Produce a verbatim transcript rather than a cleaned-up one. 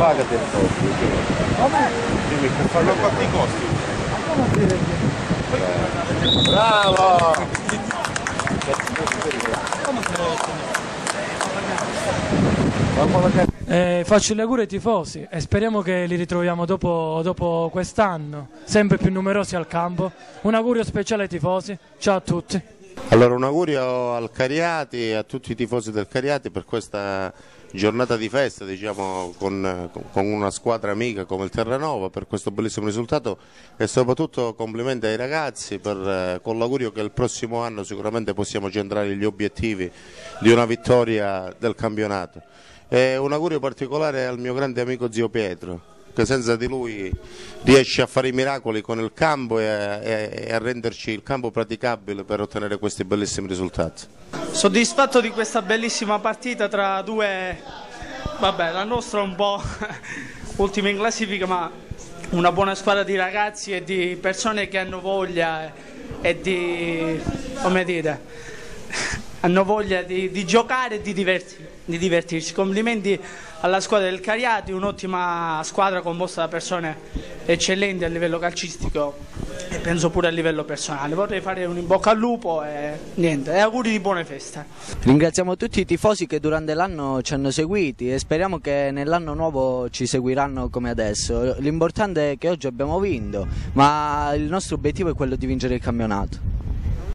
paga del costo. Dimmi che fanno fatti i costi. Bravo! Eh, faccio gli auguri ai tifosi e speriamo che li ritroviamo dopo, dopo quest'anno, sempre più numerosi al campo. Un augurio speciale ai tifosi, ciao a tutti. Allora un augurio al Cariati e a tutti i tifosi del Cariati per questa giornata di festa, diciamo, con, con una squadra amica come il Terranova, per questo bellissimo risultato e soprattutto complimenti ai ragazzi per, con l'augurio che il prossimo anno sicuramente possiamo centrare gli obiettivi di una vittoria del campionato. E un augurio particolare al mio grande amico zio Pietro, che senza di lui riesce a fare i miracoli con il campo e a, e a renderci il campo praticabile per ottenere questi bellissimi risultati. Soddisfatto di questa bellissima partita tra due, vabbè, la nostra è un po' ultima in classifica, ma una buona squadra di ragazzi e di persone che hanno voglia e di, come dire, hanno voglia di, di giocare e di, divertir, di divertirsi. Complimenti alla squadra del Cariati, un'ottima squadra composta da persone eccellenti a livello calcistico e penso pure a livello personale. Vorrei fare un in bocca al lupo e niente, e auguri di buone feste. Ringraziamo tutti i tifosi che durante l'anno ci hanno seguiti e speriamo che nell'anno nuovo ci seguiranno come adesso. L'importante è che oggi abbiamo vinto, ma il nostro obiettivo è quello di vincere il campionato.